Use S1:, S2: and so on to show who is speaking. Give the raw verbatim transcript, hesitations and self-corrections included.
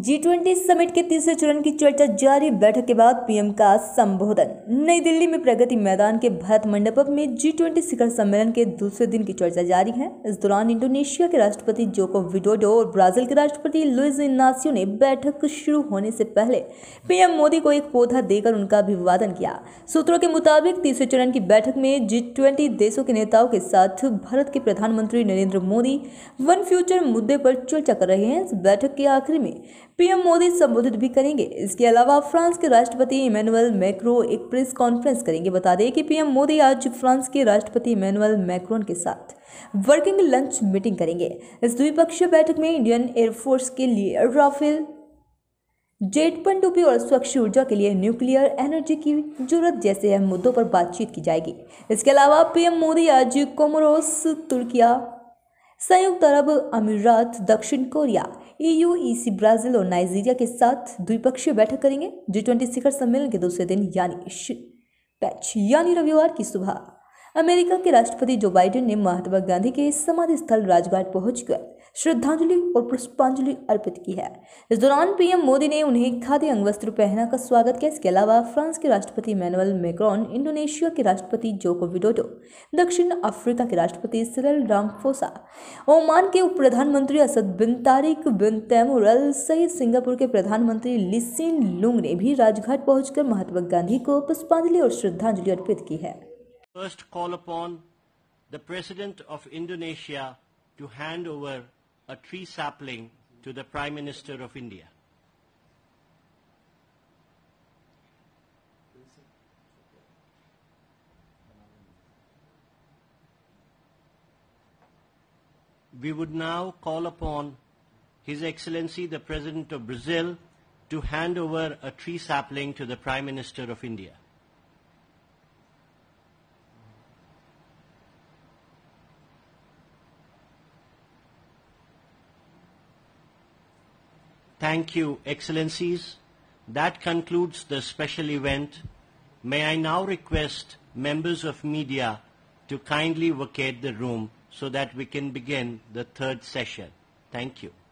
S1: G twenty summit के तीसरे चरण की चर्चा जारी। बैठक के बाद पीएम का संबोधन। नई दिल्ली में प्रगति मैदान के भारत मंडपम में जी ट्वेंटी शिखर सम्मेलन के दूसरे दिन की चर्चा जारी है। इस दौरान इंडोनेशिया के राष्ट्रपति जोको विडोडो और ब्राजील के राष्ट्रपति लुइस इनासियो ने बैठक शुरू होने से पहले पीएम मोदी को एक पौधा देकर उनका अभिवादन किया। सूत्रों के मुताबिक तीसरे चरण की बैठक में जी ट्वेंटी देशों के नेताओं के साथ भारत के प्रधानमंत्री नरेंद्र मोदी वन फ्यूचर मुद्दे पर चर्चा कर रहे हैं। इस बैठक के आखिर में पीएम मोदी संबोधित भी करेंगे। इसके अलावा फ्रांस के राष्ट्रपति इमैनुअल मैक्रो एक प्रेस कॉन्फ्रेंस करेंगे। बता दें कि पीएम मोदी आज फ्रांस के राष्ट्रपति इमैनुअल मैक्रोन के साथ वर्किंग लंच मीटिंग करेंगे। इस द्विपक्षीय बैठक में इंडियन एयरफोर्स के लिए राफेल जेट पनडुब्बी और स्वच्छ ऊर्जा के लिए न्यूक्लियर एनर्जी की जरूरत जैसे अहम मुद्दों पर बातचीत की जाएगी। इसके अलावा पीएम मोदी आज कोमोरोस, तुर्किया, संयुक्त अरब अमीरात, दक्षिण कोरिया, ईयू, ईसी, ब्राजील और नाइजीरिया के साथ द्विपक्षीय बैठक करेंगे। जी ट्वेंटी शिखर सम्मेलन के दूसरे दिन यानी पैच यानी रविवार की सुबह अमेरिका के राष्ट्रपति जो बाइडेन ने महात्मा गांधी के समाधि स्थल राजघाट पहुंचकर श्रद्धांजलि और पुष्पांजलि अर्पित की है। इस दौरान पीएम मोदी ने उन्हें खादी अंगवस्त्र पहनाकर स्वागत किया। इसके अलावा फ्रांस के राष्ट्रपति इमैनुअल मैक्रोन, इंडोनेशिया के राष्ट्रपति जोको विडोडो, दक्षिण अफ्रीका के राष्ट्रपति सिरिल रामाफोसा, ओमान के उप प्रधानमंत्री Asad bin Tariq bin Taimur Al Said, Singapore के प्रधानमंत्री ली सिएन लूंग ने भी राजघाट पहुंचकर महात्मा गांधी को पुष्पांजलि और श्रद्धांजलि अर्पित की है।
S2: First call upon the President of Indonesia to hand over a tree sapling to the Prime Minister of India. We would now call upon His Excellency the President of Brazil to hand over a tree sapling to the Prime Minister of India. Thank you, Excellencies. That concludes the special event. May I now request members of media to kindly vacate the room so that we can begin the third session. Thank you.